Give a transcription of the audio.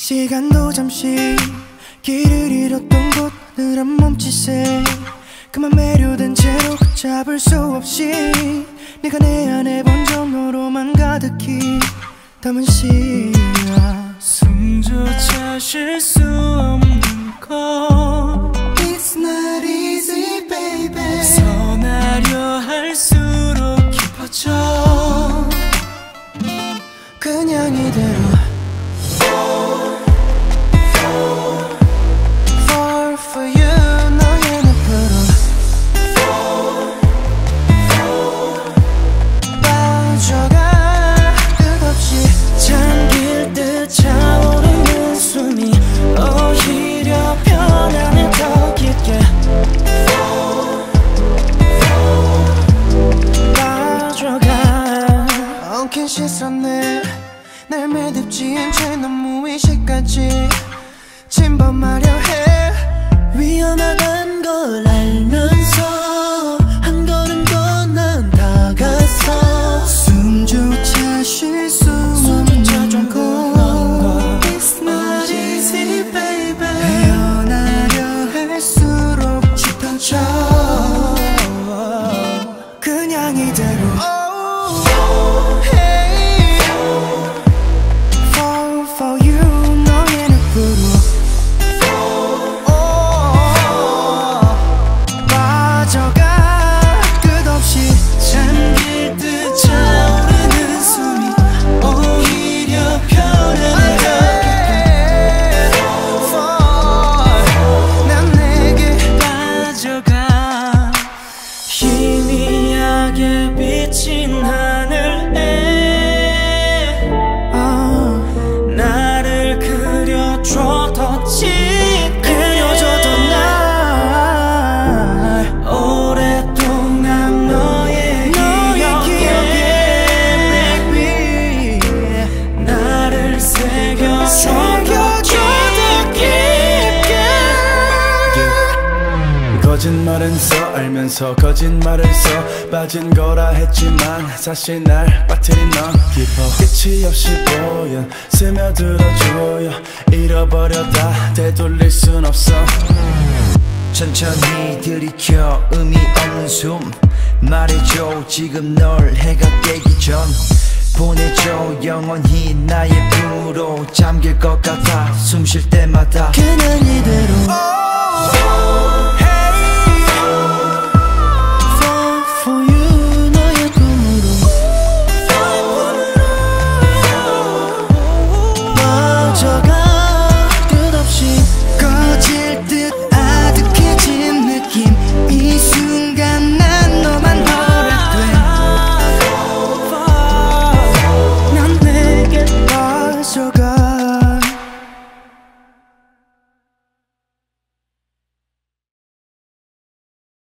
시간도 잠시 길을 잃었던 곳 느란 몸짓에 그만 매료된 채로 잡을 수 없이 네가 내 안에 번전으로만 가득히 담은 시야 숨조차 쉴 수 없는 것 It's not easy baby 선하려 할수록 깊어져 그냥 이대로 Fall for you 너의 늪으로 빠져가 끝없이 잠길 듯 차오르는 숨이 오히려 변함을 더 깊게 빠져가 엉킨 시선에 날 매듭지 않 채 너무 의식까지 침범하려 해 위험하단 걸 알면서 한 걸음 더 난 다가서 숨조차 쉴 수 없는 것 It's not easy baby 헤어나려 할수록 짙어져 그냥 이대로 비친 하늘에 나를 그려줘 더 짙게 그려줘도 날 오랫동안 너의 기억에 나를 새겨줘 더 깊게 거짓말은 써 알면서 거짓말을 써 빠진 거라 했지만 사실 날 빠뜨린 넌 깊어 끝이 없이 보여 스며들어줘요 잃어버려다 되돌릴 순 없어 천천히 들이켜 의미 없는 숨 말해줘 지금 널 해가 깨기 전 보내줘 영원히 나의 품으로 잠길 것 같아 숨 쉴 때마다 그냥 이대로 난 내게 빠져가